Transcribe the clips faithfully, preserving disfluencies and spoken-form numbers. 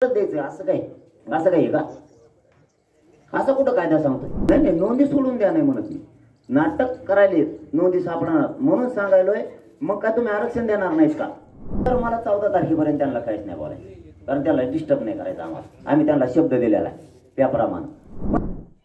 द्यायचं असं काय असं काय का असं कुठं कायदा सांगतो? नाही नाही नोंदी सोडून द्या नाही म्हणत मी. नाटक करायले नोंदी सापडणार म्हणून सांगायलोय. मग काय तुम्ही आरक्षण देणार नाहीत का? तर मला चौदा तारखेपर्यंत त्यांना काहीच नाही बोलायचं, कारण त्याला डिस्टर्ब नाही करायचं आम्हाला. आम्ही त्यांना शब्द दिलेला आहे त्याप्रमाणे.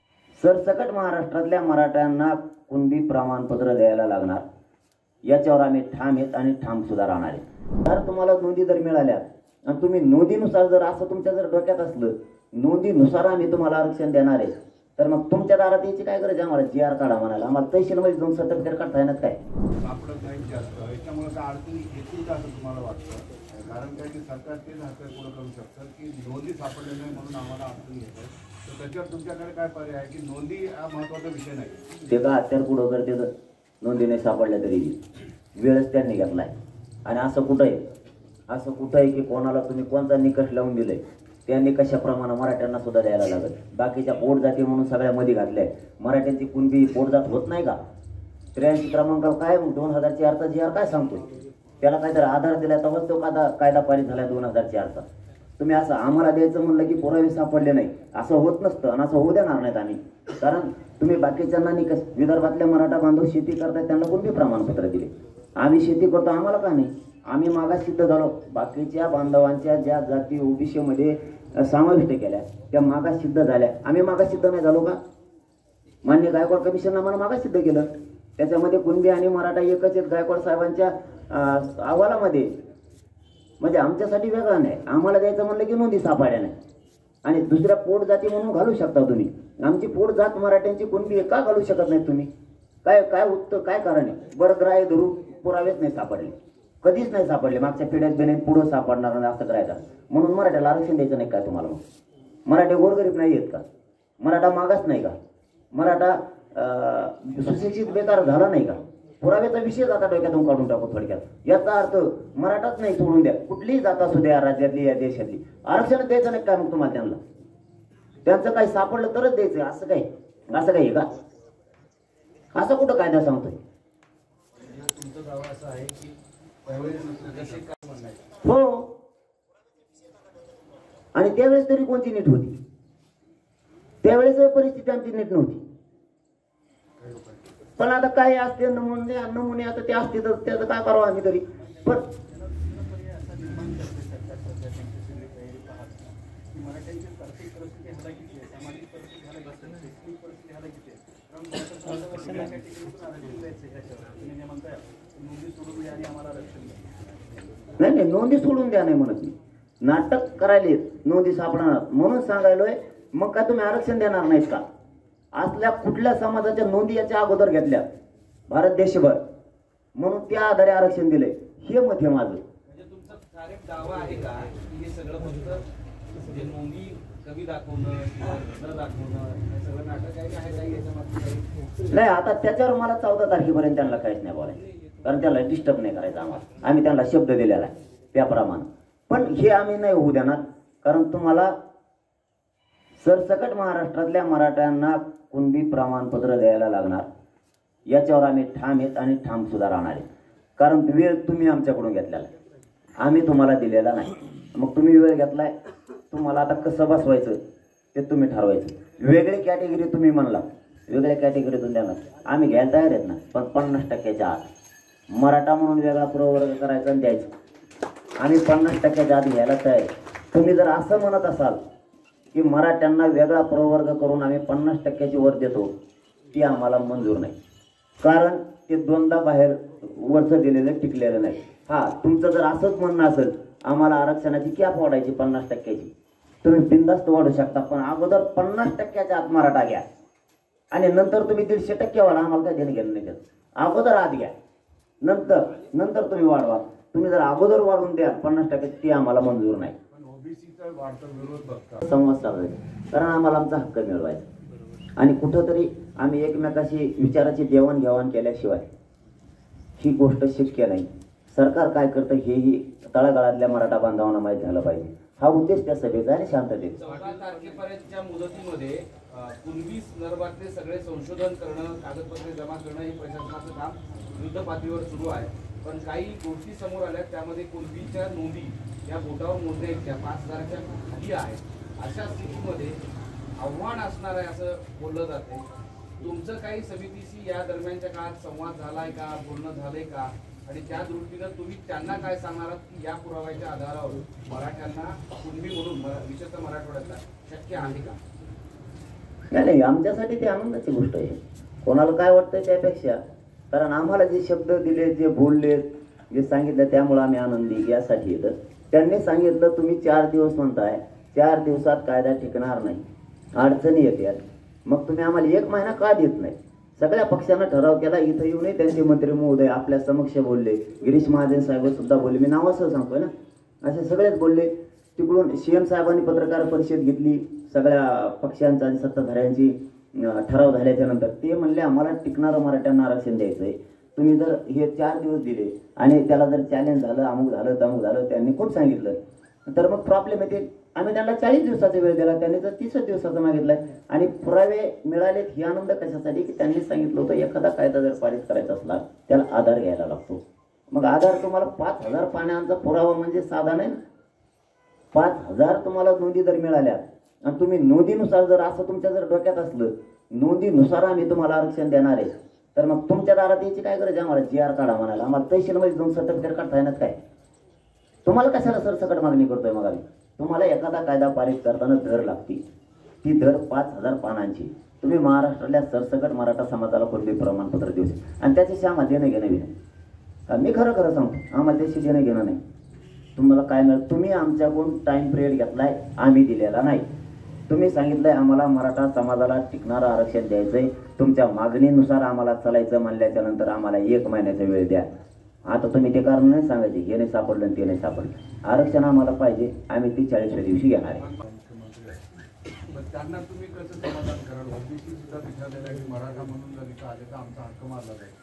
सरसकट महाराष्ट्रातल्या मराठ्यांना कुणबी प्रमाणपत्र द्यायला लागणार याच्यावर आम्ही ठाम आहेत आणि ठाम सुद्धा राहणार आहे. जर तुम्हाला नोंदी जर मिळाल्या आणि तुम्ही नोंदीनुसार जर असं तुमच्या जर डोक्यात असलं नोंदीनुसार आम्ही तुम्हाला आरक्षण देणार आहे, तर मग तुमच्या दारात याची काय गरज आहे आम्हाला जी आर काढा म्हणायला? आम्हाला तहसीलमध्ये दोन सर्टिफिकेट काढता येणार काय? सापडत नाही जास्त याच्यामुळे काय अडचणी येतील का असं तुम्हाला वाटतं? कारण काय की सरकार तेच हातात पुढं करू शकतात की नोंदी सापडले नाही म्हणून आम्हाला अडचणी येतात. तर त्याच्यावर तुमच्याकडे काय पर्याय आहे की नोंदी हा महत्वाचा विषय नाही? ते का हत्यार पुढं करते तर नोंदी नाही सापडल्या तरी वेळच त्यांनी घेतलाय. आणि असं कुठं आहे असं कुठं आहे की कोणाला तुम्ही कोणता निकष लावून दिले त्यांनी कशाप्रमाणे मराठ्यांना सुद्धा द्यायला लागत? बाकीच्या पोट जाती म्हणून सगळ्यामध्ये घातल्या. मराठ्यांची कुणबी पोटजात होत नाही का? त्र्याऐंशी क्रमांकावर काय दोन हजार चारचा जी आर काय सांगतो? त्याला काहीतरी आधार दिला तेव्हाच तो कायदा कायदा पारित झाला दोन हजार चारचा. तुम्ही असं आम्हाला द्यायचं म्हणलं की पुरावे सापडले नाही असं होत नसतं आणि असं होऊ देणार नाहीत आम्ही. कारण तुम्ही बाकीच्यांना निकष विदर्भातल्या मराठा बांधव शेती करतात त्यांना कोणती प्रमाणपत्र दिले? आम्ही शेती करतो आम्हाला का नाही? आम्ही मागास सिद्ध झालो. बाकीच्या बांधवांच्या ज्या जाती ओबीसी मध्ये समाविष्ट केल्या त्या मागास सिद्ध झाल्या. आम्ही मागास सिद्ध नाही झालो का? मान्य गायकवाड कमिशन आम्हाला मागास सिद्ध केलं. त्याच्यामध्ये कुणबी आणि मराठा एकच आहेत गायकवाड साहेबांच्या अहवालामध्ये. म्हणजे आमच्यासाठी वेगळा नाही. आम्हाला द्यायचं म्हणलं की नोंदी सापड्या नाही. आणि दुसऱ्या पोट जाती म्हणून घालू शकता तुम्ही. आमची पोट जात मराठ्यांची कुणबी का घालू शकत नाही तुम्ही? काय काय उत्तर काय कारण आहे? बरं ग्राह्य धरू पुरावेच नाही सापडले, कधीच नाही सापडले. मागच्या पिढ्यात बी नाही पुढं सापडणार नाही असं करायचं म्हणून मराठ्याला आरक्षण द्यायचं नाही काय तुम्हाला? मराठे गोरगरीब नाही आहेत का? मराठा मागास नाही का? मराठा सुशिक्षित बेकार झाला नाही का? पुराव्याचा विषय आता डोक्यातून काढून टाकू थोडक्यात. याचा अर्थ मराठाच नाही सोडून द्या, कुठलीही जात असू द्या राज्यातली या देशातली, आरक्षण द्यायचं नाही काय मग तुम्हाला? त्यांना त्यांचं काही सापडलं तरच द्यायचं असं काय असं काही का? असं कुठं कायदा सांगतोय? तुमचं दावा असं आहे की हो. आणि त्यावेळेस तरी कोणती नीट होती? त्यावेळेस परिस्थिती आमची नीट नव्हती. पण आता काय असते नमुने नमुने आता ते असते तर त्याचं काय करावं आम्ही तरी. पण नाही नाही नोंदी सोडून द्या नाही म्हणत मी. नाटक करायले नोंदी सापडणार म्हणून सांगायलोय. मग काय तुम्ही आरक्षण देणार नाहीत का? असल्या कुठल्या समाजाच्या नोंदी याच्या अगोदर घेतल्या भारत देशभर म्हणून त्या आधारे आरक्षण दिलंय हे मत आहे माझं. म्हणजे तुमचा डायरेक्ट दावा आहे का की हे सगळं फक्त जे नोंदी कमी दाखवणं किंवा न दाखवणं हे सगळं नाटक आहे आहे काही याच्यामध्ये? नाही आता त्याच्यावर मला चौदा तारखेपर्यंत त्यांना काहीच नाही बोलायचं, कारण त्याला डिस्टर्ब नाही करायचं आम्हाला. आम्ही त्यांना शब्द दिलेला आहे त्याप्रमाणे. पण हे आम्ही नाही होऊ देणार, कारण तुम्हाला सरसकट महाराष्ट्रातल्या मराठ्यांना कुणबी प्रमाणपत्र द्यायला लागणार याच्यावर आम्ही ठाम आहेत आणि ठाम सुद्धा राहणार आहे. कारण वेळ तुम्ही आमच्याकडून घेतलेला आहे, आम्ही तुम्हाला दिलेला नाही. मग तुम्ही वेळ घेतलाय, तुम्हाला आता कसं बसवायचं ते तुम्ही ठरवायचं. वेगळी कॅटेगरी तुम्ही म्हणला, वेगळ्या कॅटेगरीतून देणार आम्ही घ्यायला तयार आहेत ना, पण पन्नास टक्क्याच्या आत मराठा म्हणून वेगळा प्रवर्ग करायचा आणि द्यायचं. आम्ही पन्नास टक्क्याच्या आत घ्यायला तयार. तुम्ही जर असं म्हणत असाल की मराठ्यांना वेगळा प्रवर्ग करून आम्ही पन्नास टक्क्याची वर देतो, ती आम्हाला मंजूर नाही. कारण ते दोनदा बाहेर वरचं दिलेलं टिकलेलं नाही. हा तुमचं जर असंच म्हणणं असेल आम्हाला आरक्षणाची कॅप वाढायची पन्नास टक्क्याची, तुम्ही बिनधास्त वाढू शकता. पण अगोदर पन्नास टक्क्याच्या आत मराठा घ्या आणि नंतर तुम्ही दीडशे टक्के वाढा, आम्हाला काय देणं घेणं नाही त्यात. अगोदर आत घ्या, नंतर नंतर तुम्ही वाढवा. तुम्ही जर अगोदर वाढून द्या पन्नास टक्के, ती आम्हाला मंजूर नाही. संवाद साधायचा, कारण आम्हाला आमचा हक्क मिळवायचा. आणि कुठंतरी आम्ही एकमेकाशी विचाराची देवाणघेवाण केल्याशिवाय ही गोष्ट शक्य नाही. सरकार काय करतं हेही तळागाळातल्या मराठा बांधवांना माहीत झालं पाहिजे. हा उद्देश त्या सभेचा आणि शांततेचा. चौदा तारखेपर्यंतच्या मुदतीमध्ये कुणबी संदर्भातले सगळे संशोधन करणं, कागदपत्रे जमा करणं हे प्रशासनाचं काम युद्ध पातळीवर सुरू आहे. पण काही गोष्टी समोर आल्या त्यामध्ये कुणबीच्या नोंदी या बोटावर मोजण्या इतक्या पाच हजाराच्या खाली आहेत, अशा स्थितीमध्ये आव्हान असणार आहे असं बोललं जाते. तुमचं काही समितीशी या दरम्यानच्या काळात संवाद झालाय का, बोलणं झालंय का, आणि त्या दृष्टीनं तुम्ही त्यांना काय सांगणार आहात की या पुराव्याच्या आधारावर मराठ्यांना कुणबी म्हणून मरा- विशेषतः मराठवाड्यातला शक्य आहे का? नाही नाही, आमच्यासाठी ती आनंदाची गोष्ट आहे. कोणाला काय वाटतंय त्यापेक्षा, कारण आम्हाला जे शब्द दिले, जे बोलले, जे सांगितलं त्यामुळे आम्ही आनंदी यासाठी येतं. त्यांनी सांगितलं तुम्ही चार दिवस म्हणताय, चार दिवसात कायदा टिकणार नाही, अडचणी येतात, मग तुम्ही आम्हाला एक महिना का देत नाही? सगळ्या पक्षांना ठराव केला, इथं येऊनही त्यांचे मंत्री महोदय आपल्या समक्ष बोलले, गिरीश महाजन साहेब सुद्धा बोलले, मी नावासह सांगतोय ना, असे सगळेच बोलले. तिकडून सीएम साहेबांनी पत्रकार परिषद घेतली, सगळ्या पक्षांचा आणि सत्ताधाऱ्यांची अं, ठराव झाल्याच्या नंतर ते म्हणले आम्हाला टिकणारं मराठ्यांना आरक्षण द्यायचंय. तुम्ही जर हे चार दिवस दिले आणि त्याला जर चॅलेंज झालं, अमुक झालं तमुक झालं, त्यांनी खूप सांगितलं, तर मग प्रॉब्लेम येते. आम्ही त्यांना चाळीस दिवसाचा वेळ दिला, त्यांनी जर तीसच दिवसाचा मागितलाय आणि पुरावे मिळालेत. ही आनंद कशासाठी की त्यांनी सांगितलं होतं एखादा कायदा जर पारित करायचा असला त्याला आधार घ्यायला लागतो. मग आधार तुम्हाला पाच हजार पाण्याचा पुरावा म्हणजे साधा नाही ना. पाच हजार तुम्हाला नोंदी जर मिळाल्या आणि तुम्ही नोंदीनुसार जर असं तुमच्या जर डोक्यात असलं नोंदीनुसार आम्ही तुम्हाला आरक्षण देणार आहे, तर मग तुमच्या दारात यायची काय गरज आहे आम्हाला जी आर काढा म्हणायला? आम्हाला तहसीलमध्ये जाऊन सर्टिफिकेट काढता येणार काय? तुम्हाला कशाला सरसकट मागणी करतोय? मग आम्ही तुम्हाला एखादा कायदा पारित करताना धर लागती, ती धर पाच हजार पानांची. तुम्ही महाराष्ट्रातल्या सरसकट मराठा समाजाला कोणते प्रमाणपत्र देऊ शकता आणि त्याच्याशी आम्हाला देणं घेणं बी नाही. मी खरं खरं सांगतो, आम्हाला त्याशी देणं घेणं नाही. तुम्हाला काय मिळत? तुम्ही आमच्याकडून टाइम पिरियड घेतलाय, आम्ही दिलेला नाही. तुम्ही सांगितलंय आम्हाला मराठा समाजाला टिकणारं आरक्षण द्यायचंय, तुमच्या मागणीनुसार आम्हाला चालायचं म्हणल्याच्या नंतर आम्हाला एक महिन्याचा वेळ द्या. आता तुम्ही ते कारण नाही सांगायचे हे नाही सापडलं ते नाही सापडलं. आरक्षण आम्हाला पाहिजे, आम्ही ती चाळीसव्या दिवशी घेणार आहे. पण त्यांना तुम्ही कसं समाधान कराल? ओबीसी सुद्धा विचारलेलं आहे की मराठा म्हणून जर इथं आले तर आमचा हक्क मारला जाईल.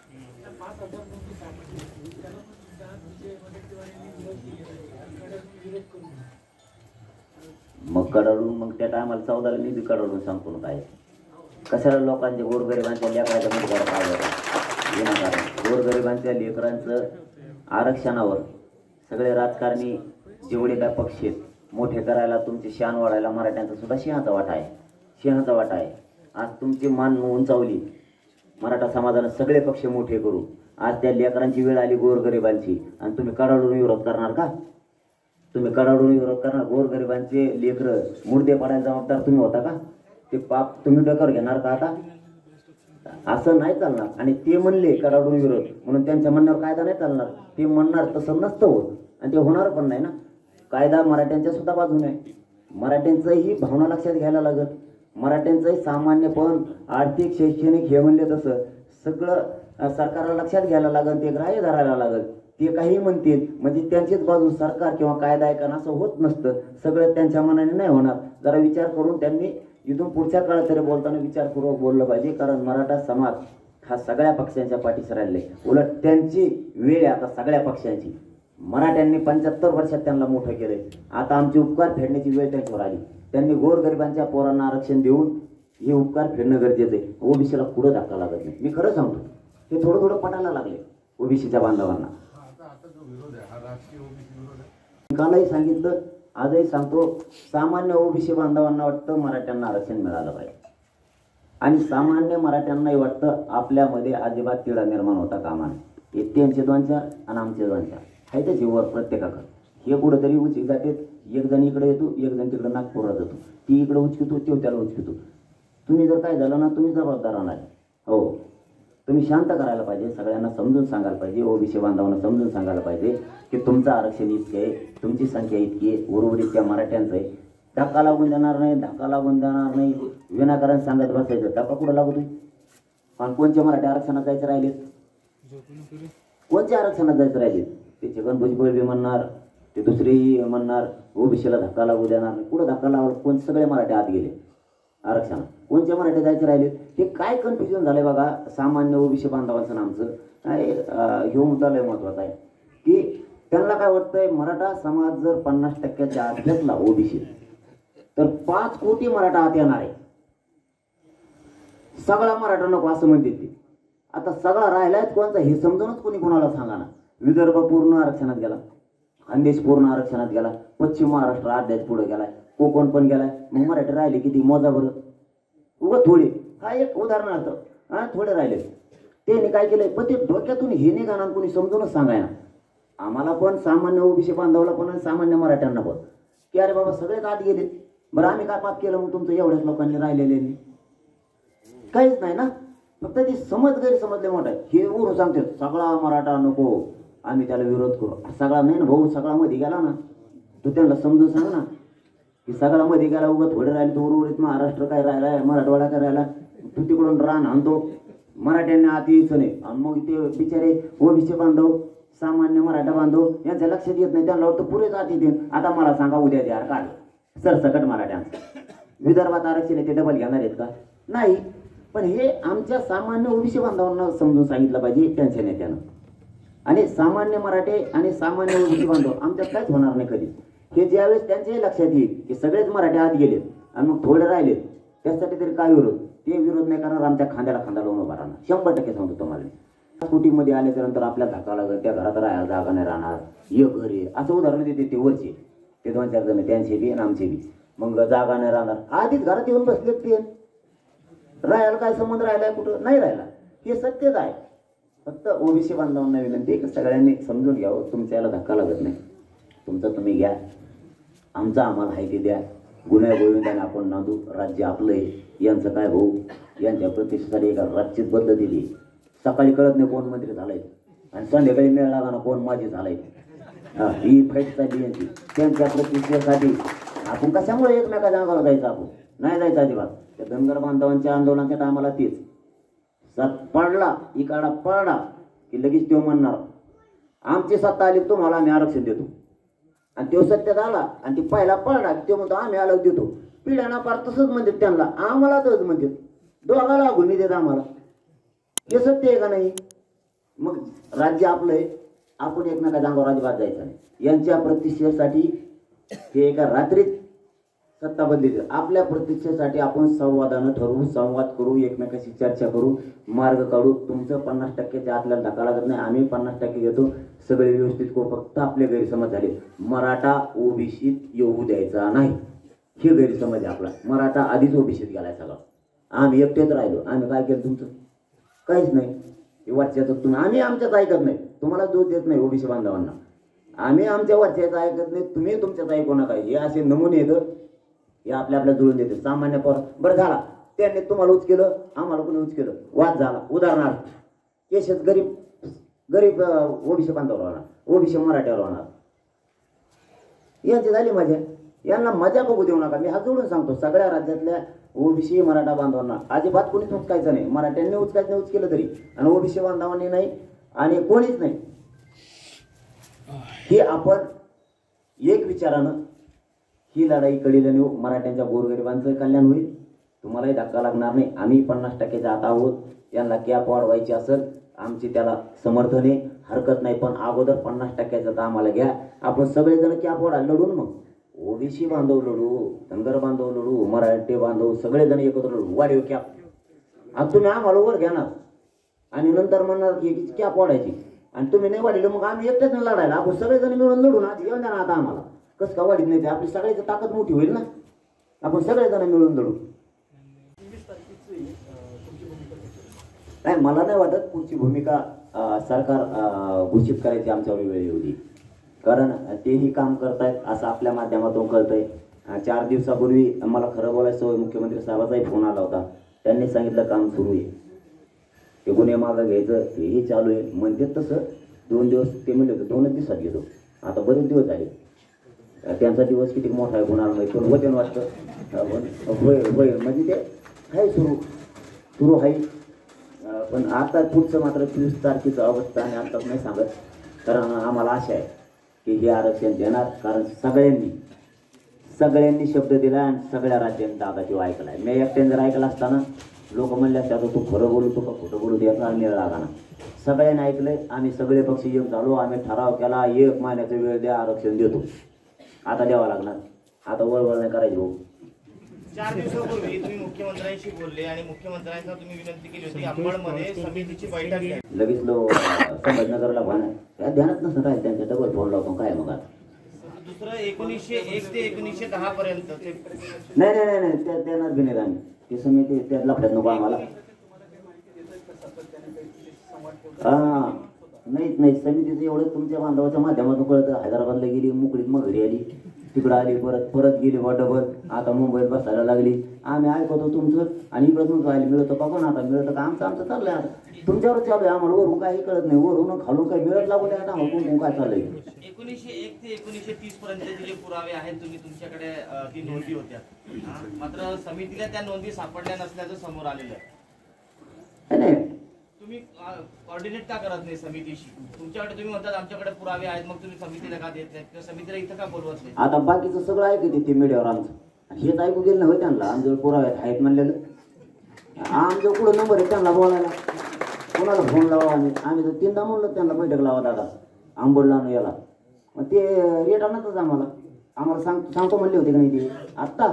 मग कडाडून मग त्या टायमाला चौदाला मी बी कडाडून सांगतो ना काय कशाला लोकांच्या गोरगरिबांच्या लेकराच्या मुलगाला काय विनाकारण गोरगरिबांच्या लेकरांचं आरक्षणावर सगळे राजकारणी जेवढे काय पक्ष आहेत मोठे करायला, तुमची शान वाढायला मराठ्यांचा सुद्धा सिंहाचा वाटा आहे. सिंहाचा वाटा आहे. आज तुमची मान उंचावली मराठा समाजानं, सगळे पक्ष मोठे करू. आज त्या लेकरांची वेळ आली गोरगरिबांची आणि तुम्ही कडाडून विरोध करणार का? तुम्ही कडाडून विरोध करणार? गोरगरिबांचे लेकरं मुर्दे पडायला जबाबदार तुम्ही होता का? ते पाप तुम्ही डोक्यावर घेणार का आता? असं नाही चालणार. आणि ते म्हणले कडाडून विरोध म्हणून त्यांच्या म्हणण्यावर कायदा नाही चालणार. ते म्हणणार तसं नसतं होत आणि ते होणार पण नाही ना. कायदा मराठ्यांच्या सुद्धा बाजूने आहे. मराठ्यांचंही भावना लक्षात घ्यायला लागत. मराठ्यांचंही सामान्यपण, आर्थिक, शैक्षणिक हे म्हणले तसं सगळं सरकारला लक्षात घ्यायला लागत, ते ग्राह्य धरायला लागत. ते काही म्हणतील म्हणजे त्यांचीच बाजू सरकार किंवा कायदा ऐकणं असं होत नसतं. सगळं त्यांच्या मनाने नाही होणार. जरा विचार करून त्यांनी इथून पुढच्या काळात तरी बोलताना विचारपूर्वक बोललं पाहिजे. कारण मराठा समाज हा सगळ्या पक्षांच्या पाठीशी राहिले. उलट त्यांची वेळ आता सगळ्या पक्षांची. मराठ्यांनी पंच्याहत्तर वर्षात त्यांना मोठं केलंय. आता आमचे उपकार फेडण्याची वेळ त्यांच्यावर आली. त्यांनी गोरगरिबांच्या पोरांना आरक्षण देऊन हे उपकार फेडणं गरजेचं आहे. ओबीसीला पुढं धक्का लागत नाही. मी खरं सांगतो, हे थोडं थोडं पटायला लागले ओबीसीच्या बांधवांना. कालही सांगितलं, आजही सांगतो, सामान्य ओबीसी बांधवांना वाटतं मराठ्यांना आरक्षण मिळालं पाहिजे आणि सामान्य मराठ्यांनाही वाटतं आपल्यामध्ये अजिबात तिढा निर्माण होता कामा नये. त्यांचे दोन चार आणि आमचे दोन चार आहे त्या जीवर प्रत्येकाकडे. हे कुठंतरी उचित जाते. एक जण इकडे येतो, एक जण तिकडे नागपुरात जातो. ती इकडे उचकितो, तो त्याला उचकितो. तुम्ही जर काय झालं ना तुम्ही जबाबदार राहणार. हो, तुम्ही शांत करायला पाहिजे. सगळ्यांना समजून सांगायला पाहिजे. ओबीसी बांधवांना समजून सांगायला पाहिजे की तुमचं आरक्षण इतके आहे, तुमची संख्या इतकी आहे, उर्वरित त्या मराठ्यांचं आहे. धक्का लागून देणार नाही, धक्का लागून देणार नाही विनाकारण सांगत बसायचं. धक्का कुठं लागतोय? पण कोणत्या मराठी आरक्षणात जायचं राहिलेत? कोणत्या आरक्षणात जायचं राहिलेत? ते छगन भुजबळ बी म्हणणार, ते दुसरेही म्हणणार ओबीसीला धक्का लागू देणार नाही. कुठं धक्का लावला? कोण सगळे मराठी आत गेले आरक्षणात. कोणत्या मराठी जायचे राहिले? हे काय कन्फ्युजन झालंय बघा सामान्य ओबीसी बांधवांचं. आमचं काय हे मुद्दा लय महत्वाचा आहे की त्यांना काय वाटतंय मराठा समाज जर पन्नास टक्क्याच्या आत घेतला ओबीसी तर पाच कोटी मराठा आत येणार आहे. सगळा मराठा नको असं म्हणते ते. आता सगळा राहिलायच कोणता हे समजूनच कोणी कोणाला सांगा ना. विदर्भ पूर्ण आरक्षणात गेला. खानदेश पूर्ण आरक्षणात गेला, पश्चिम महाराष्ट्र अर्ध्याच पुढे गेलाय, कोकण पण गेलाय. मग मराठी राहिले किती मोजा बरं, उगा थोडे. हा एक उदाहरणार्थ, हा थोडे राहिले. त्यांनी काय केलंय, पण ते डोक्यातून हे नाही गाणं कोणी समजूनच सांगाय ना आम्हाला पण, सामान्य ओबीसी बांधवला पण आणि सामान्य मराठ्यांना पण, की अरे बाबा सगळेच आत गेले, बरं आम्ही काय पाप केलं मग तुमचं एवढ्याच लोकांनी राहिलेले काहीच नाही ना. फक्त ती समज गैरसमजले मोठा आहे. हे उरून सांगते सगळा मराठा नको, आम्ही त्याला विरोध करू. सगळा नाही ना भाऊ, सगळा मध्ये गेला ना, तू त्यांना समजून सांग ना की सगळा मध्ये गेला, उगा थोडे राहिले तर उर्वरित महाराष्ट्र काय राहिलाय, मराठवाडा काय राहिला, तू तिकडून रान आणतो. मराठ्यांना आत यायचं नाही. आणि मग ते बिचारे ओबीसी बांधव, सामान्य मराठा बांधव यांच्या लक्षात येत नाही, त्यांना वाटतं पुरेच आत येते. आता मला सांगा उद्या द्या काढ सरसकट मराठ्यांचं विदर्भात आरक्षण आहे, ते डबल घेणार आहेत का? नाही. पण हे आमच्या सामान्य ओबीसी बांधवांना समजून सांगितलं पाहिजे त्यांच्या नेत्यानं. आणि सामान्य मराठे आणि सामान्य ओबीसी बांधव आमच्यात काहीच होणार नाही कधी. हे ज्यावेळेस त्यांच्याही लक्षात येईल की सगळेच मराठे आत गेलेत आणि मग थोडे राहिलेत, त्यासाठी तरी काय विरोध, ते विरोध नाही करणार. आमच्या खांद्याला खांदा लावून उभा राहणार, शंभर टक्के सांगतो तुम्हाला. स्कूटीमध्ये आल्याच्या नंतर आपल्याला धक्का लागत, त्या घरात राहायला जागा नाही राहणार, एक घर आहे असं उदाहरण देते ते वरचे, ते दोन चार जण त्यांचे बी आणि आमचे बी. मग जागा नाही राहणार, आधीच घरात येऊन बसलेत ते, राहायला काय संबंध राहिलाय, कुठं नाही राहिला. हे सत्यच आहे. फक्त ओबीसी बांधवांना विनंती की सगळ्यांनी समजून घ्यावं, तुमच्या याला धक्का लागत नाही, तुमचं तुम्ही घ्या, आमचं आम्हाला हाय ते द्या. गुन्ह्या गोविंदाने आपण नांदू, राज्य आपलं आहे. यांचं काय भाऊ, यांच्या प्रतिष्ठेसाठी एका राज्यात बदल दिली. सकाळी कळत नाही कोण मंत्री झालाय आणि संध्याकाळी मेळ लागा ना कोण माझी झालाय. हा ही फाईट चालली यांची. त्यांच्या प्रतिष्ठेसाठी आपण कशामुळे एकमेकाच्या अंगावर जायचं, आपण नाही जायचं अजिबात. त्या धनगर बांधवांच्या आंदोलनाच्या टायमाला तेच सात पडला इकाडा पडला की लगेच तो म्हणणार आमची सत्ता आली तुम्हाला आम्ही आरक्षण देतो. आणि तो सत्य झाला आणि ती पहिला पडला की तो म्हणतो आम्ही अलग देतो. पिढ्यांना पार तसंच म्हणतात, त्यांना आम्हाला तसंच म्हणतात, दोघाला अगुनी देत आम्हाला. हे सत्य आहे का नाही? मग राज्य आपलं आहे, आपण एकमेकाच्या अंगावर अजिबात जायचं नाही. यांच्या प्रतिष्ठेसाठी हे एका रात्रीत सत्ता बदली. आपल्या प्रतिष्ठेसाठी आपण संवादानं ठरवू, संवाद करू, एकमेकाशी चर्चा करू, मार्ग काढू. तुमचं पन्नास टक्क्याच्या आतल्याला धक्का लागत नाही, आम्ही पन्नास टक्के घेतो, सगळे व्यवस्थित करू. फक्त आपले गैरसमज झाले, मराठा ओबीसीत येऊ द्यायचा नाही, हे गैरसमज आहे आपला. मराठा आधीच ओबीसीत गेलाय सगळं, आम्ही एकटेच राहिलो. आम्ही काय केलं तुमचं? काहीच नाही. वरच्याचं तुम्ही, आम्ही आमच्याच ऐकत नाही, तुम्हाला दोष देत नाही ओबीसी बांधवांना. आम्ही आमच्या वरच्याचं ऐकत नाही, तुम्ही तुमच्याच ऐकू नका. हे असे नमुने येतं, हे आपल्या आपल्या जुळून देते. सामान्य पोर बरं झाला, त्यांनी तुम्हाला उच केलं, आम्हाला कोणी उच केलं, वाद झाला. उदाहरणार्थ केशच गरीब गरीब ओबीसी बांधवावर होणार, ओबीसी मराठ्यावर होणार. यांची झाली मजा. यांना मजा बघू देऊ नका. मी हात जोडून सांगतो सगळ्या राज्यातल्या ओबीसी मराठा बांधवांना अजिबात कोणीच उचकायचं नाही. मराठ्यांनी उचकायचं नाही, उच केलं तरी, आणि ओबीसी बांधवांनी नाही, आणि कोणीच नाही. हे आपण एक विचारानं ही लढाई कडीला नेऊ. मराठ्यांच्या गोरगरिबांचं कल्याण होईल, तुम्हालाही धक्का लागणार नाही. आम्ही पन्नास टक्क्याच्या आता आहोत. यांना कॅप वाढवायची असेल आमची त्याला समर्थन आहे, हरकत नाही. पण अगोदर पन्नास टक्क्याचं तर आम्हाला घ्या. आपण सगळेजण कॅप वाढा, लढून मग ओबीसी बांधव लढू, धनगर बांधव लढू, मराठे बांधव सगळेजण एकत्र लढू. वाढीव कॅप. आता तुम्ही आम्हाला वर घेणार आणि नंतर म्हणणार की कॅप वाढायची, आणि तुम्ही नाही वाढले मग आम्ही एकटेच लढायला. आपण सगळेजण मिळून लढू ना. येऊन द्या ना आता आम्हाला. कसं का वाढीत नाही ते? आपली सगळ्याची ताकद मोठी होईल ना. आपण सगळेजण मिळून लढू. नाही, मला नाही वाटत पुढची भूमिका सरकार घोषित करायची आमच्यावर वेळ येऊ दे, कारण तेही काम करतायत असं आपल्या माध्यमातून कळतंय. चार दिवसापूर्वी मला खरं बोलायचं मुख्यमंत्री साहेबाचाही फोन आला होता. त्यांनी सांगितलं काम सुरू आहे, ते गुन्हे मागं घ्यायचं हेही चालू आहे. म्हणतात तसं दोन दिवस ते म्हणले होते दोनच दिवसात घेतो, आता बरेच दिवस झाले. त्यांचा दिवस किती मोठा आहे कोणाला माहिती, पण वचन वाटतं होय होय म्हणजे ते आहे सुरू सुरू आहे. पण आता पुढचं मात्र चोवीस तारखेचं अवस्था आणि आताच नाही सांगत, कारण आम्हाला आशा आहे की हे आरक्षण देणार. कारण सगळ्यांनी सगळ्यांनी शब्द दिला आणि सगळ्या राज्यांनी दादा तो ऐकलाय. मी एकट्याने जर ऐकला असताना लोक म्हणले असते आता तू खरं बोलू तू का खोटं बोलू द्यायचा निर्णय लागाना. सगळ्यांनी ऐकलंय, आम्ही सगळे पक्ष एक झालो, आम्ही ठराव केला, एक महिन्याचा वेळ द्या, आरक्षण देतो. आता द्यावा लागणार, आता वळवळ नाही करायची. भाऊ चार दिवसापूर्वी तुम्ही मुख्यमंत्र्यांशी बोलले आणि मुख्यमंत्र्यांना तुम्ही विनंती केली होती अंबडमध्ये समितीची बैठक घ्या. लगेच लो संभाजीनगरला भान ध्यानात नसतं काय त्यांच्या डबल फोन लावतो काय मग आता दुसरं एकोणीसशे एक ते एकोणीसशे दहा पर्यंत ते नाही नाही नाही नाही त्या देणार बी नाही आम्ही ती समिती त्या लफड्यात नको आम्हाला. हा नाहीच नाही समितीचं एवढं तुमच्या बांधवाच्या माध्यमातून कळतं. हैदराबादला गेली मोकळीत मग घरी आली, तिकडं आली, परत परत गेली बा डबल, आता मुंबईत बसायला लागली. आम्ही ऐकतो तुमचं आणि इकडं तुमचं आली मिळतं का पण आता मिळतं का आमचं आमचं चाललंय. आता तुमच्यावर चालू आहे, आम्हाला वरून काही कळत नाही, वरून खालून काही मिळत लागू द्या ना हुकूम काय चाललंय. एकोणीसशे एक ते एकोणीसशे तीस पर्यंतचे जे पुरावे आहेत तुम्ही तुमच्याकडे अ, ती नोंदी होत्या, मात्र समितीला त्या नोंदी सापडल्या नसल्याचं समोर आलेलं आहे. नाही तुम्ही कॉर्डिनेट का करत नाही समितीशी? तुमच्याकडे तुम्ही म्हणतात आमच्याकडे पुरावे आहेत, मग तुम्ही समितीला का देत नाही किंवा समितीला इथं का बोलवत नाही? आता बाकीचं सगळं ऐकते ते मीडियावर आमचं, हेच ऐकू गेलं नाही त्यांना. आमच्यावर पुरावे आहेत म्हणलेलं, आमचं कुठं नंबर आहे त्यांना बोलायला, कोणाला फोन लावा. आम्ही आम्ही तर तीनदा म्हणलो त्यांना बैठक लावा दादा आंबोडला याला, मग ते रेट आणतच आम्हाला आम्हाला सांग सांगतो म्हणले होते का नाही ते आत्ता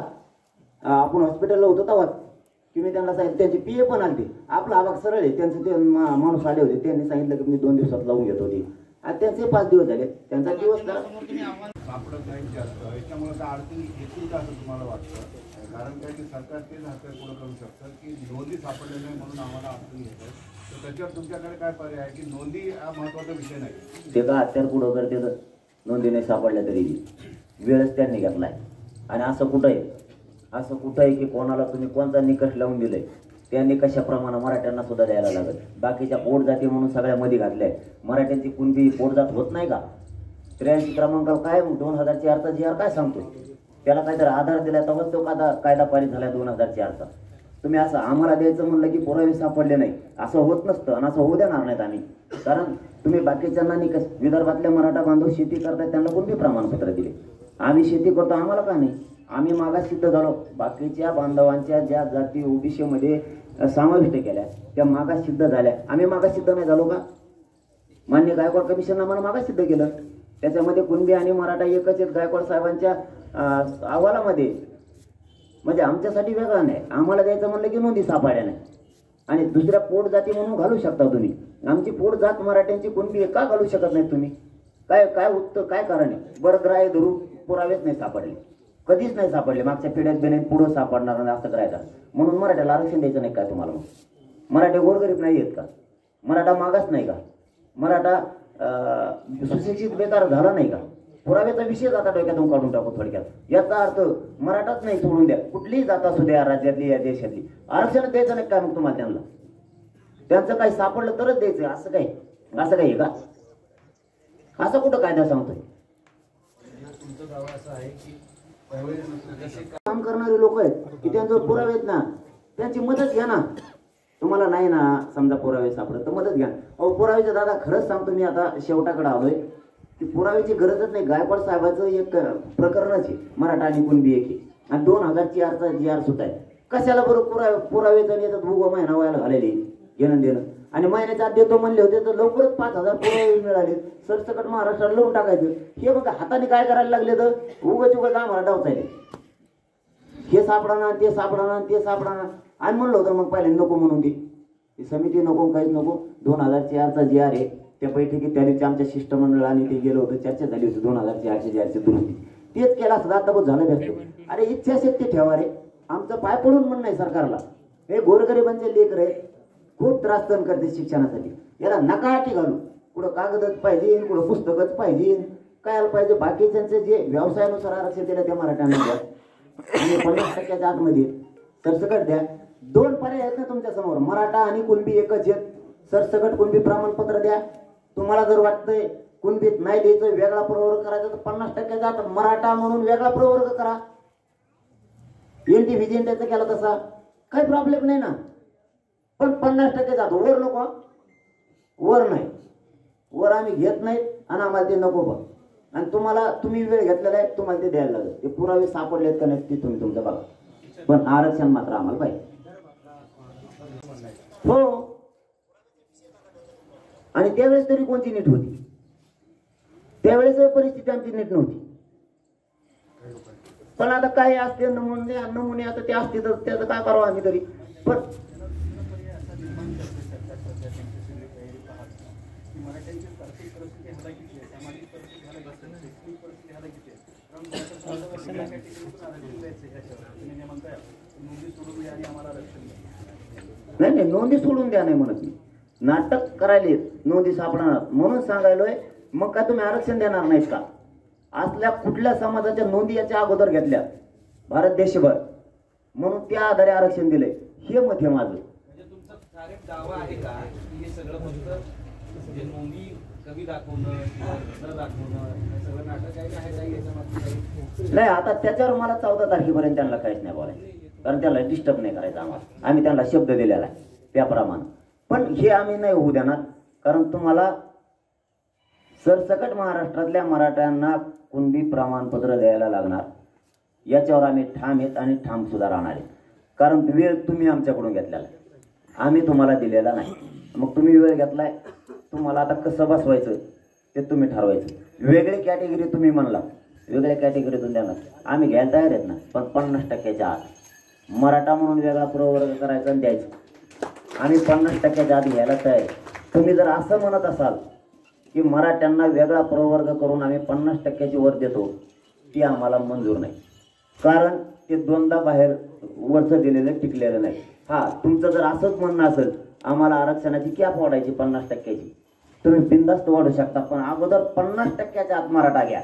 आपण हॉस्पिटलला होतो तेव्हा की मी त्यांना सांगितलं. त्यांची पी ए पण आली, आपला आवाज सरळ आहे त्यांचं. ते मा- माणूस आले होते, त्यांनी सांगितलं की मी दोन दिवसात लावून घेत होती. आता त्यांचे पाच दिवस झाले, त्यांचा दिवस जरा तुम्ही आव्हान सापडत नाही जास्त, याच्यामुळे तर अडचणी येतील का असं तुम्हाला वाटतं? कारण काय की सरकार तेच हातात पुढं करू शकतं की नोंदी सापडल्या नाही म्हणून आम्हाला अडचणी येतात. तर त्याच्यावर तुमच्याकडे काय पर्याय आहे की नोंदी हा महत्वाचा विषय नाही? ते का हत्यार पुढं करते तर नोंदी नाही सापडल्या तरी वेळच त्यांनी घेतलाय. आणि असं कुठं आहे असं कुठं आहे की कोणाला तुम्ही कोणता निकष लावून दिलाय त्यांनी कशाप्रमाणे मराठ्यांना सुद्धा द्यायला लागत. बाकीच्या पोट जाती म्हणून सगळ्यामध्ये घातल्या, मराठ्यांची कुणबी पोटजात होत नाही का? त्र्याऐंशी क्रमांकावर काय दोन हजार चारचा जी आर काय सांगतो? त्याला काहीतरी आधार दिला तेव्हाच तो कायदा कायदा पारित झाला दोन हजार चारचा. तुम्ही असं आम्हाला द्यायचं म्हणलं की पुरावे सापडले नाही, असं होत नसतं आणि असं होऊ देणार नाहीत आम्ही. कारण तुम्ही बाकीच्यांना निकष, विदर्भातल्या मराठा बांधव शेती करतात त्यांना कोणती प्रमाणपत्र दिले? आम्ही शेती करतो आम्हाला का नाही? आम्ही मागास सिद्ध झालो. बाकीच्या बांधवांच्या ज्या जाती ओबीसीमध्ये समाविष्ट केल्या त्या मागास सिद्ध झाल्या, आम्ही मागास सिद्ध नाही झालो का? मान्य गायकवाड कमिशन आम्हाला मागास सिद्ध केलं, त्याच्यामध्ये कुणबी आणि मराठा एकच आहेत गायकवाड साहेबांच्या अहवालामध्ये. म्हणजे आमच्यासाठी वेगळा नाही, आम्हाला द्यायचं म्हणलं की नोंदी सापडल्या नाही. आणि दुसऱ्या पोट जाती म्हणून घालू शकता तुम्ही, आमची पोट जात मराठ्यांची कुणबी का घालू शकत नाही तुम्ही? काय काय उत्तर काय कारण आहे? बरं ग्राह्य धरू पुरावेच नाही सापडले, कधीच नाही सापडले, मागच्या पिढ्यात बी नाही, पुढं सापडणार नाही असं करायचं म्हणून मराठ्याला आरक्षण द्यायचं नाही काय तुम्हाला? मराठे गोरगरीब नाही आहेत का? मराठा मागास नाही का? मराठा सुशिक्षित बेकार झाला नाही का? पुराव्याचा विषय आता डोक्यातून काढून टाकू थोडक्यात. याचा अर्थ मराठाच नाही सोडून द्या, कुठलीही जात असू द्या राज्यातली या देशातली, आरक्षण द्यायचं नाही काय मग तुम्हाला? त्यांना त्यांचं काही सापडलं तरच द्यायचं असं काही असं काही का? असं कुठं कायदा सांगतोय? तुमचं दावा असा आहे की काम करणारे लोक आहेत की त्यांचं पुरावे आहेत ना, त्यांची मदत घ्या ना. तुम्हाला नाही ना समजा पुरावे सापडत तर मदत घ्या. अहो पुराव्याचे दादा खरंच सांगतो मी, आता शेवटाकडे आलोय की पुराव्याची गरजच नाही. गायकवाड साहेबाचं एक प्रकरणच आहे मराठा आणि कुणबी एक आणि दोन हजार चारचा जी आर सुद्धा आहे. कशाला बरं पुरावे पुरावे जण येतात उगो महिना व्हायला घालेले घेणं देणं, आणि महिन्याच्या आत देतो म्हणले होते तर लवकरच पाच हजार पुरावे मिळाले, सरसकट महाराष्ट्राला लावून टाकायचं. हे बघा हाताने काय करायला लागले तर उगाच उगाच आम्हाला डावचायले, हे सापडाना ते सापडाना ते सापडाना. आणि म्हणलं होतं मग पहिले नको म्हणून ती समिती नको काहीच नको. दोन हजार चारचा जी आर आहे त्या बैठकीत त्या दिवशी आमच्या शिष्टमंडळाने ते गेलं होतं, चर्चा झाली होती दोन हजार चारशे जी आरची दुरुस्ती. तेच केला असं आता झालं व्यस्त. अरे इच्छाशक्ती ठेवा रे, आमचं पाय पडून म्हणणं नाही सरकारला. हे गोरगरिबांचे लेकर आहे, खूप त्रास सहन करते शिक्षणासाठी, याला नकाटी घालू. कुठं कागदच पाहिजे, कुठं पुस्तकच पाहिजे, काय पाहिजे. बाकीच्यांचे जे व्यवसायानुसार आरक्षण दिलं त्या मराठ्यांना द्या आणि पन्नास टक्क्याच्या आतमध्ये सरसकट द्या. दोन पर्याय आहेत ना तुमच्या समोर, मराठा आणि कुणबी एकच आहेत. सरसकट कुणबी प्रमाणपत्र द्या. तुम्हाला जर वाटतंय कुणबीत नाही द्यायचं, वेगळा प्रवर्ग करायचा तर पन्नास टक्क्याचा आत मराठा म्हणून वेगळा प्रवर्ग करा. एनटी व्हिजिएंटाचा केला तसा काही प्रॉब्लेम नाही ना, पण पन्नास टक्के जातो. वर नको, वर नाही, वर आम्ही घेत नाहीत आणि आम्हाला ते नको बघ. आणि तुम्हाला तुम्ही वेळ घेतलेला आहे, तुम्हाला ते द्यायला लागेल. ते पुरावे सापडलेत का नाही ते तुम्ही तुमचं बघा, पण आरक्षण मात्र आम्हाला पाहिजे. हो, आणि त्यावेळेस तरी कोणती नीट होती? त्यावेळेस परिस्थिती आमची नीट नव्हती. पण आता काय असते नमुने नमुने आता ते असते तर त्याचं काय करावं आम्ही तरी. पण मराठ्यांची आर्थिक परिस्थिती हलाखीची आहे, सामाजिक परिस्थिती हलाखीची आहे, शैक्षणिक परिस्थिती हलाखीची आहे. नाही नाही नोंदी सोडून द्या नाही म्हणत मी. नाटक करायले नोंदी सापडणार म्हणून सांगायलोय. मग काय तुम्ही आरक्षण देणार नाहीत का? असल्या कुठल्या समाजाच्या नोंदी याच्या अगोदर घेतल्या भारत देशभर म्हणून त्या आधारे आरक्षण दिले. हे मत आहे माझं. म्हणजे तुमचा डायरेक्ट दावा आहे का की हे सगळं फक्त जे नोंदी कमी दाखवणं किंवा न दाखवणं हे सगळं नाटक आहे का आहे काही याच्यामध्ये काही? नाही आता त्याच्यावर मला चौदा तारखेपर्यंत त्यांना काहीच नाही बोलायचं. कारण त्याला डिस्टर्ब नाही करायचं आम्हाला. आम्ही त्यांना शब्द दिलेला आहे त्याप्रमाणे. पण हे आम्ही नाही होऊ देणार. कारण तुम्हाला सरसकट महाराष्ट्रातल्या मराठ्यांना कुणबी प्रमाणपत्र द्यायला लागणार. याच्यावर आम्ही ठाम आहेत आणि ठाम सुद्धा राहणार आहे. कारण वेळ तुम्ही आमच्याकडून घेतलेला आहे, आम्ही तुम्हाला दिलेला नाही. मग तुम्ही वेळ घेतलाय, तुम्हाला आता कसं बसवायचं ते तुम्ही ठरवायचं. वेगळी कॅटेगरी तुम्ही म्हणला, वेगळ्या कॅटेगरीतून देणार आम्ही घ्यायला तयार आहेत ना. पण पन्नास टक्क्याच्या आत मराठा म्हणून वेगळा प्रवर्ग करायचा आणि द्यायचं. आम्ही पन्नास टक्क्याच्या आत घ्यायला तयार आहे. तुम्ही जर असं म्हणत असाल की मराठ्यांना वेगळा प्रवर्ग करून आम्ही पन्नास टक्क्याची वर देतो, ती आम्हाला मंजूर नाही. कारण ते दोनदा बाहेर वरचं दिलेलं टिकलेलं नाही. हा तुमचं जर असंच म्हणणं असेल आम्हाला आरक्षणाची कॅप वाढायची पन्नास टक्क्याची, तुम्ही बिनधास्त वाढू शकता. पण अगोदर पन्नास टक्क्याच्या आत मराठा घ्या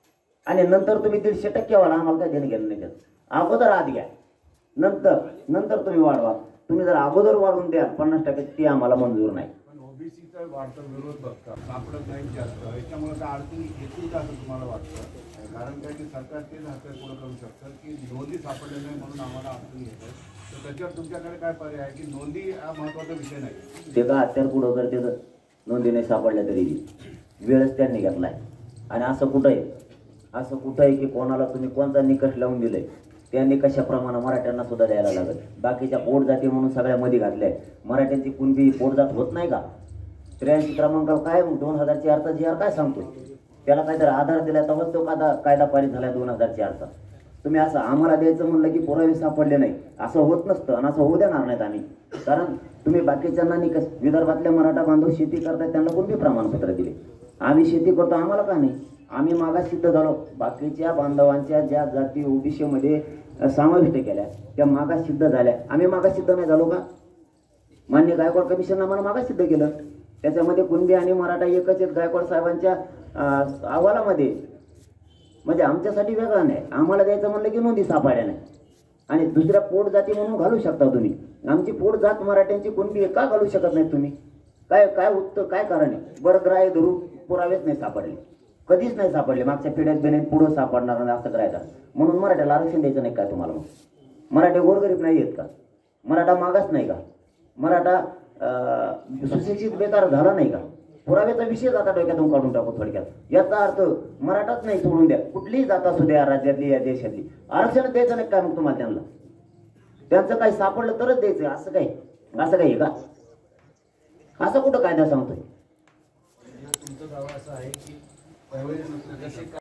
आणि नंतर तुम्ही दीडशे टक्के वाढा. आम्हाला काय देणं घेणं नाही त्यात. अगोदर आत घ्या, नंतर नंतर तुम्ही वाढवा. तुम्ही जर अगोदर वाढून द्या पन्नास टक्के, ती आम्हाला मंजूर नाही. पण ओबीसीचा वाढता विरोध बघता सापडत नाही जास्त, याच्यामुळे काय अडचणी येतील का असं तुम्हाला वाटतं? कारण काय की सरकार तेच हातात पुढे करू शकतं की नोंदी सापडल्या नाही म्हणून आम्हाला अडचणी येत आहेत. तर त्याच्यावर तुमच्याकडे काय पर्याय आहे की नोंदी हा महत्वाचा विषय नाही? ते का हत्यार पुढं करते तर नोंदी नाही सापडल्या तरी वेळच त्यांनी घेतलाय. आणि असं कुठं आहे, असं कुठं आहे की कोणाला तुम्ही कोणता निकष लावून दिलाय त्या निकषाप्रमाणे मराठ्यांना सुद्धा द्यायला लागत. बाकीच्या पोट जाती म्हणून सगळ्या मध्ये घातल्या. मराठ्यांची कुणबी पोटजात होत नाही का? त्र्याऐंशी क्रमांकाला काय दोन हजार चारचा जी आर काय सांगतो? त्याला काहीतरी आधार दिला तेव्हाच तो कायदा कायदा पारित झाला दोन हजार चारचा. तुम्ही असं आम्हाला द्यायचं म्हणलं की पुरावे सापडले नाही, असं होत नसतं आणि असं होऊ देणार नाहीत आम्ही. कारण तुम्ही बाकीच्यांना निकष, विदर्भातल्या मराठा बांधव शेती करतात त्यांना कोणती प्रमाणपत्र दिले? आम्ही शेती करतो आम्हाला का नाही? आम्ही मागास सिद्ध झालो. बाकीच्या बांधवांच्या ज्या जाती ओबीसीमध्ये समाविष्ट केल्या त्या मागास सिद्ध झाल्या, आम्ही मागास सिद्ध नाही झालो का? मान्य गायकवाड कमिशन आम्हाला मागास सिद्ध केलं. त्याच्यामध्ये कुणबी आणि मराठा एकच आहेत गायकवाड साहेबांच्या अहवालामध्ये. म्हणजे आमच्यासाठी वेगळा नाही. आम्हाला द्यायचं म्हणलं की नोंदी सापडल्या नाही. आणि दुसऱ्या पोट जाती म्हणून घालू शकता तुम्ही. आमची पोट जात मराठ्यांची कुणबी का घालू शकत नाही तुम्ही? काय काय उत्तर काय कारण आहे? बरं ग्राह्य धरू पुरावेच नाही सापडले, कधीच नाही सापडले. मागच्या पिढ्यात बेनेत पुढं सापडणार नाही असं करायचं म्हणून मराठ्याला आरक्षण द्यायचं नाही का तुम्हाला? मग मराठे गोरगरीब नाही आहेत का? मराठा मागास नाही का? मराठा सुशिक्षित बेकार झाला नाही का? पुराव्याचा विषय आता डोक्यातून काढून टाकू थोडक्यात. याचा अर्थ मराठाच नाही सोडून द्या, कुठलीही जात असू द्या राज्यातली या देशातली, आरक्षण द्यायचं नाही काय मग तुम्हाला? त्यांना त्यांचं काही सापडलं तरच द्यायचं असं काही असं काही का? असं कुठं कायदा सांगतोय? तुमचा दावा असा आहे की त्यावेळेस जसे